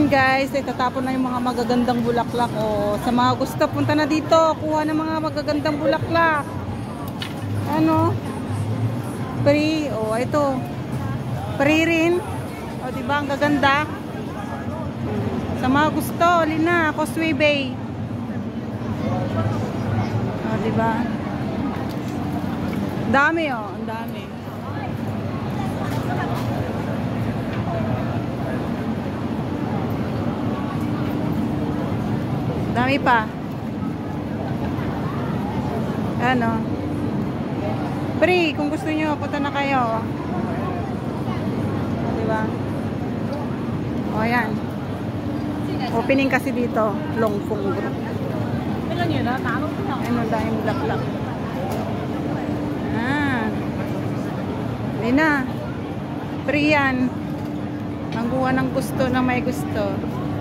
Ayan guys, itatapon na yung mga magagandang bulaklak. O, sa mga gusto, punta na dito. Kuha ng mga magagandang bulaklak. Ano? Free. O, ito. Free rin. O, diba? Ang gaganda. Sa mga gusto, alina. Causeway Bay. O, diba? Dami, o. Ang dami. Dami pa. Ano? Free, kung gusto nyo, punta na kayo. Diba? O, ayan. Opening kasi dito. Longfong group. Ano dahil bulaklak. Hindi na. Free yan. Mangguha ng gusto na may gusto.